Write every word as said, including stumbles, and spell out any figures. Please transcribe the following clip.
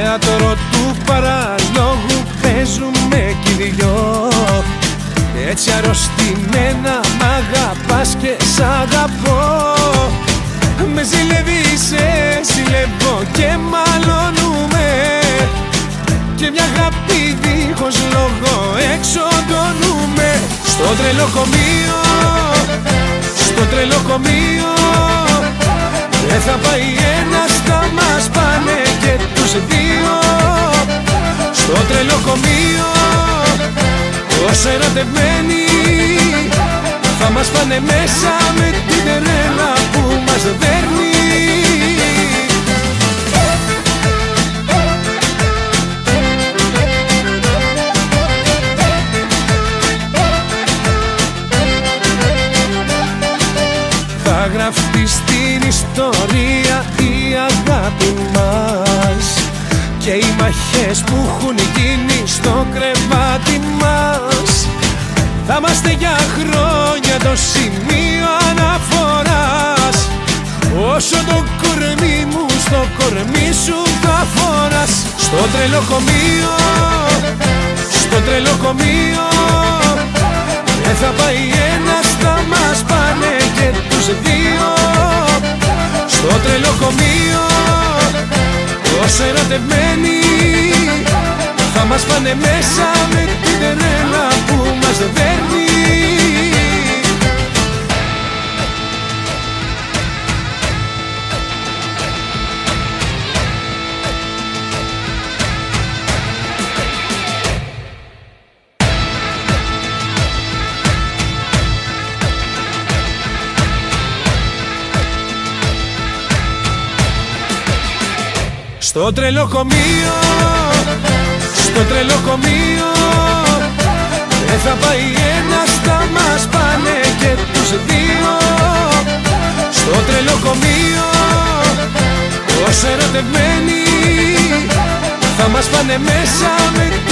θέατρο του παραλόγου παίζουμε κι οι δυο. Έτσι αρρωστημένα μ' αγαπάς και σ' αγαπώ. Με ζηλεύεις, σε ζηλεύω και μαλώνουμε. Και μια αγάπη δίχως λόγο εξοντώνουμε. Στο τρελοκομείο, στο τρελοκομείο δεν θα πάει ένας, θα μας πάνε και τους δύο. Στο τρελοκομείο όσο ερωτευμένοι θα μας πάνε μέσα με την τρέλα που μας δέρνει. Θα γραφτεί στην ιστορία η αγάπη μας και οι μαχές που έχουν γίνει στο κρεβάτι μας. Θα είμαστε για χρόνια το σημείο αναφοράς. Όσο το κορμί μου στο κορμί σου θα φοράς. Στο τρελοκομείο, στο τρελοκομείο δεν θα πάει ένας, θα μας πάνε και τους δύο. Στο τρελοκομείο όσο ερωτευμένοι θα μας πάνε μέσα με την τρέλα που μας δέρνει. Στο τρελοκομείο, στο τρελοκομείο δεν θα πάει ένας, θα μας πάνε και τους δύο. Στο τρελοκομείο όσο ερωτευμένοι θα μας πάνε μέσα με